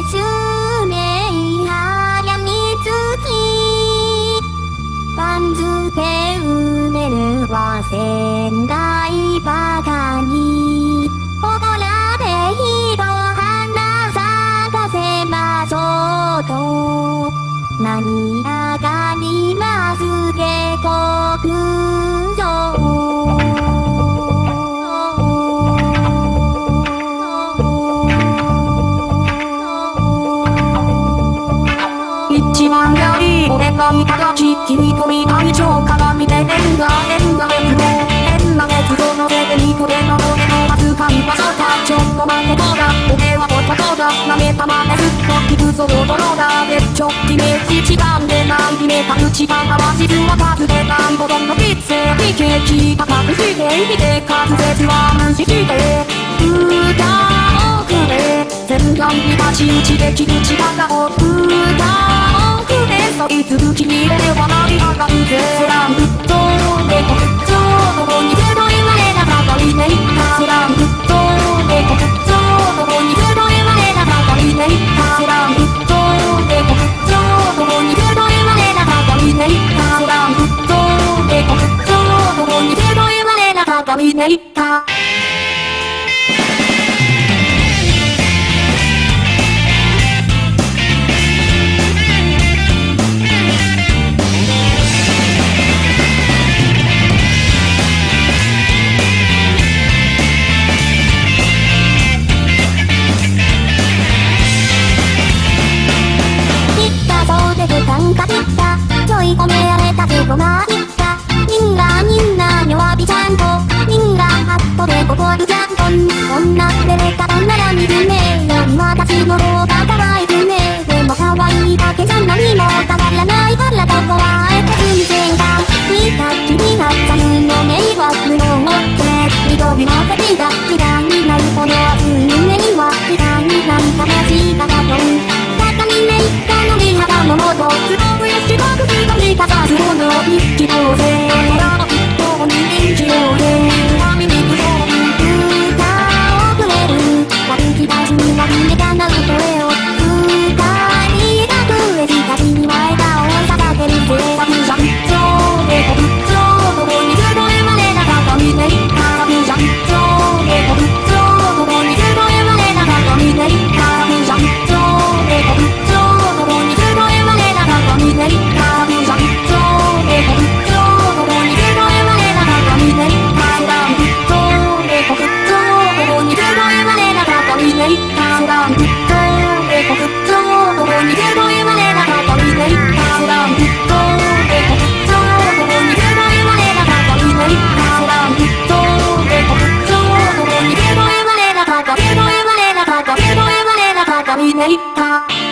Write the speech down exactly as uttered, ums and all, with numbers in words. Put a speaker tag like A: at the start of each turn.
A: 数名早につき番付埋めるは仙台ばかり誇られひと花咲かせましょうと成り上がります下克上一番やり俺が見たがち君と見た以上鏡で縁が縁が滅亡縁が滅亡のせでにこれの俺のわずかに場所だちょっと待ってどうだ俺は男だ舐めたまですっと聞くぞ泥だでちょっきめ一番でない決めた口がは自分は数でないほどの必性非景気高くして生きて滑舌は無視して歌をくれ全眼に立ち打ちできる力を歌をくれそいつぶきに俺は成り上がるぜスラングッドで国境どこにゼロ言われなかったりねスラングッドで国境どこにゼロ言われなかったりねスラングッドで国境どこにゼロ言われなかったりねスラングッドで国境どこにゼロ言われなかったりねなんか切ったちょい込められた手こが切ったみんなみんな弱火ちゃんとみんなハットで怒るじゃんとんこんな触れ方なら見るねより私の方が可愛くねでも可愛いだけじゃ何も変わらないからどこはあえてすみせんか見た気になったの迷惑の持って緑の敵が嫌いになるほど熱い夢には嫌いになんか話がだと高みめいったのに肌の元すごくよし僕すごい高すもの一気当選空の一方に人気をね髪にくど歌をくれる歩き出しには夢がなる声を歌いがくれした日には笑顔を捧げるぜサブジャン上で国境どこにゼロ言われなかったみねサブジャン上で国境どこにゼロ言われなかったみねサブジャン上で国境どこにゼロ言われなかったみねサブジャン上で国境どこにゼロ言われなかったみねスラングッドで国境どこにゼロ言われなかったみねスラングッドで国境どこにゼロ言われなかったみねスラングッドで国境どこにゼロ言われなかったみねスラングッドで国境どこにゼロ言われなかったゼロ言われなかったゼロ言われなかったみね